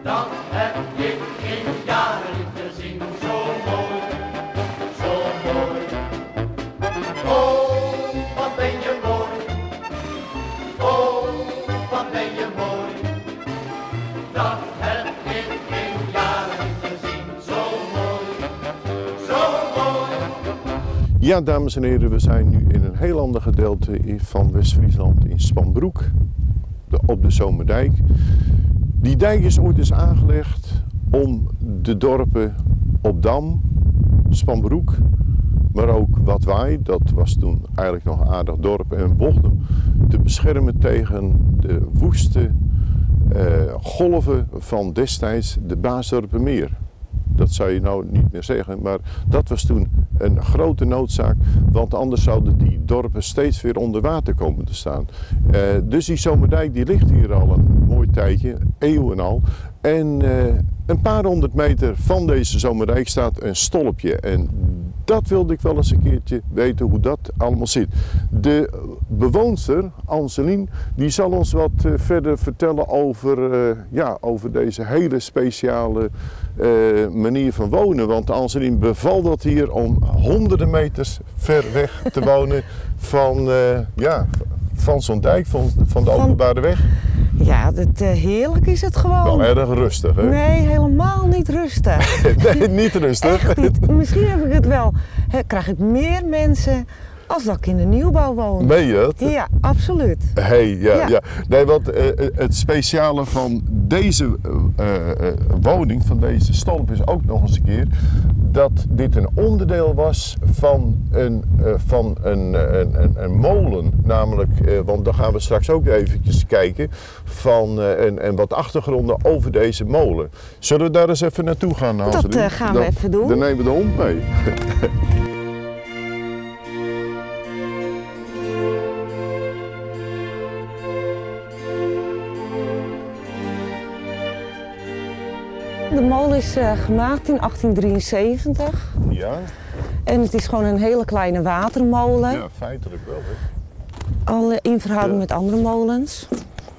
Dat heb ik in jaren niet gezien. Zo mooi, zo mooi. Oh, wat ben je mooi. Oh, wat ben je mooi. Dat heb ik in jaren niet gezien. Zo mooi, zo mooi. Ja, dames en heren, we zijn nu in een heel ander gedeelte van West-Friesland, in Spanbroek, op de Zomerdijk. Die dijk is ooit eens aangelegd om de dorpen Obdam, Spanbroek, maar ook Watwaai, dat was toen eigenlijk nog een aardig dorp, en Wochdum, te beschermen tegen de woeste golven van destijds de Baasdorpermeer. Dat zou je nou niet meer zeggen, maar dat was toen een grote noodzaak, want anders zouden die dorpen steeds weer onder water komen te staan. Dus die Zomerdijk die ligt hier al een mooi tijdje, eeuwen al. En een paar honderd meter van deze Zomerdijk staat een stolpje. En dat wilde ik wel eens een keertje weten hoe dat allemaal zit. De bewoonster, Anselien, die zal ons wat verder vertellen over deze hele speciale manier van wonen. Want Anselien bevalt dat hier om honderden meters ver weg te wonen van zo'n dijk, van de openbare weg. Ja, heerlijk is het gewoon. Wel erg rustig, hè? Nee, helemaal niet rustig. Nee, niet rustig. Echt niet. Misschien heb ik het wel. Krijg ik meer mensen als dat ik in de nieuwbouw woon. Meen je het? Ja, absoluut. Ja. Nee, want het speciale van deze woning, van deze stolp, is ook nog eens een keer dat dit een onderdeel was van een molen. Namelijk, want dan gaan we straks ook eventjes kijken en wat achtergronden over deze molen. Zullen we daar eens even naartoe gaan, Anselien? Dat gaan we even doen. Dan nemen we de hond mee. De molen is gemaakt in 1873. Ja. En het is gewoon een hele kleine watermolen. Ja, feitelijk wel, hè? Al in verhouding met andere molens.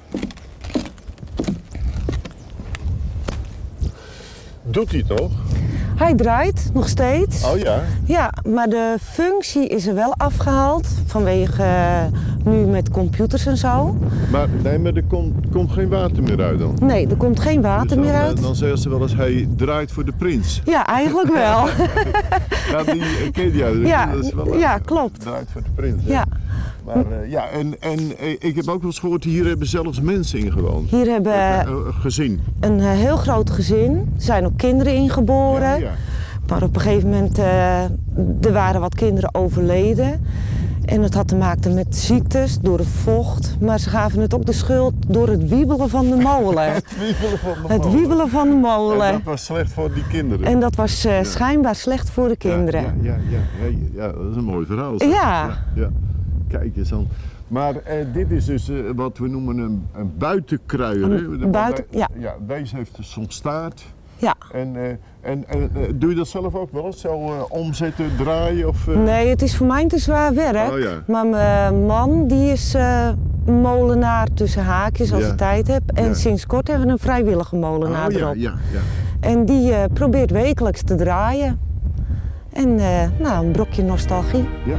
Doet hij het nog? Hij draait nog steeds. Oh ja? Ja, maar de functie is er wel afgehaald vanwege nu met computers en zo. Maar er komt geen water meer uit dan? Nee, er komt geen water meer uit. Dan zeggen ze wel eens, hij draait voor de prins. Ja, eigenlijk wel. Ja, die ken jij. Ja, dat is wel, ja, klopt. Draait voor de prins. Ja. Maar ik heb ook wel eens gehoord, hier hebben zelfs mensen in gewoond. Hier hebben gezin. Een heel groot gezin. Er zijn ook kinderen ingeboren. Ja. Maar op een gegeven moment, er waren wat kinderen overleden. En het had te maken met ziektes, door het vocht. Maar ze gaven het ook de schuld door het wiebelen van de molen. Het wiebelen van de molen. Het wiebelen van de molen. En dat was slecht voor die kinderen. En dat was schijnbaar slecht voor de kinderen. Ja, dat is een mooi verhaal. Ja. Kijk eens aan. Maar dit is dus wat we noemen een buitenkruier. Deze heeft zo'n staart. Ja. En doe je dat zelf ook wel eens? Zo omzetten, draaien? Of, Nee, het is voor mij te zwaar werk. Oh, ja. Maar mijn man die is molenaar tussen haakjes als hij tijd hebt. En sinds kort hebben we een vrijwillige molenaar erop. Ja. En die probeert wekelijks te draaien. En een brokje nostalgie. Ja.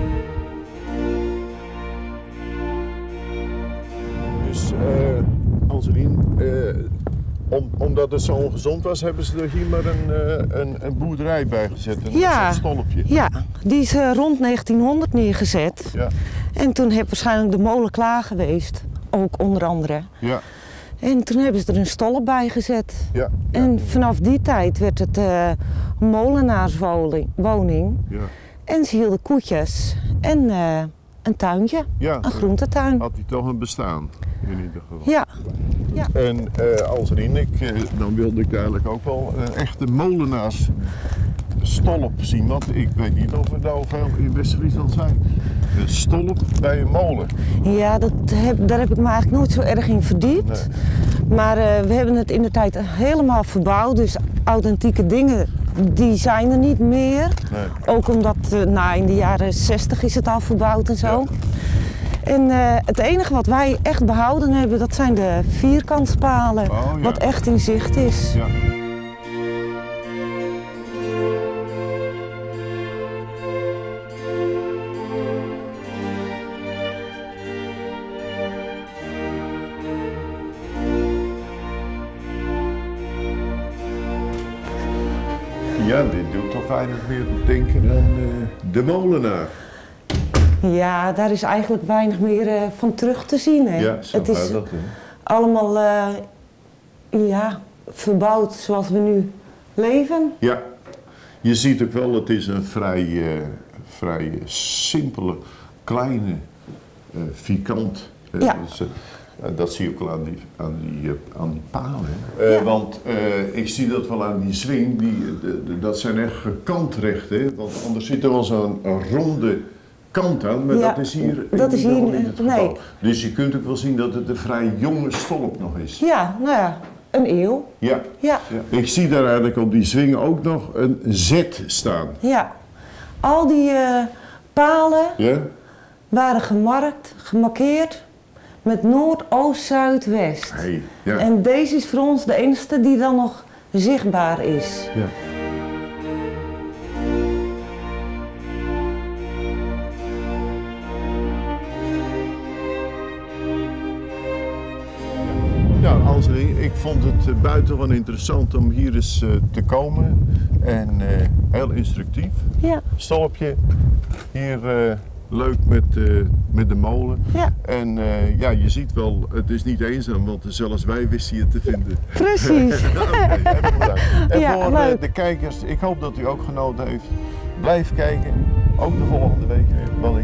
Dus Anselien, omdat het zo ongezond was, hebben ze er hier maar een boerderij bij gezet, een stolpje. Ja, die is rond 1900 neergezet. Ja. En toen heeft waarschijnlijk de molen klaar geweest, ook onder andere. Ja. En toen hebben ze er een stolp bij gezet. Ja. En vanaf die tijd werd het molenaarswoning. Ja. En ze hielden koetjes en een tuintje, een groentetuin. Had hij toch een bestaan, in ieder geval. Ja. En Anselien, dan wilde ik eigenlijk ook wel echte molenaarsstolp zien, want ik weet niet of er nou veel in West-Friesland zijn. Een stolp bij een molen. Ja, daar heb ik me eigenlijk nooit zo erg in verdiept. Nee. Maar we hebben het in de tijd helemaal verbouwd, dus authentieke dingen die zijn er niet meer. Nee. Ook omdat in de jaren 60 is het al verbouwd en zo. En het enige wat wij echt behouden hebben, dat zijn de vierkantspalen. Oh, ja. Wat echt in zicht is. Ja. Ja, dit doet toch weinig meer denken aan de molenaar. Ja, daar is eigenlijk weinig meer van terug te zien. Hè? Ja, zo het is dat, hè? allemaal ja, verbouwd zoals we nu leven. Ja, je ziet ook wel, het is een vrij simpele, kleine, vierkant. Ja. Dus, dat zie je ook wel aan die palen. Ja. Want ik zie dat wel aan die zwing, dat zijn echt gekantrecht, hè? Want anders zit er wel zo'n ronde kant aan, maar Ja, dat is hier dat is hier niet het geval. nee. Dus je kunt ook wel zien dat het een vrij jonge stolp nog is. Ja, nou ja, een eeuw. Ja. Ja, Ja. Ik zie daar eigenlijk op die zwing ook nog een Z staan. ja. Al die palen Ja? waren gemarkeerd met Noord, Oost, Zuid, West. Hey, ja. En deze is voor ons de enige die dan nog zichtbaar is. Ja. Ja, Anseling, ik vond het buitengewoon interessant om hier eens te komen. En heel instructief. Ja, Stolpje, hier leuk met de molen. ja, En ja, je ziet wel, het is niet eenzaam, want zelfs wij wisten je te vinden. precies. Oké, even bedankt. En Ja, voor leuk. de kijkers, ik hoop dat u ook genoten heeft. Blijf kijken, ook de volgende week weer. Want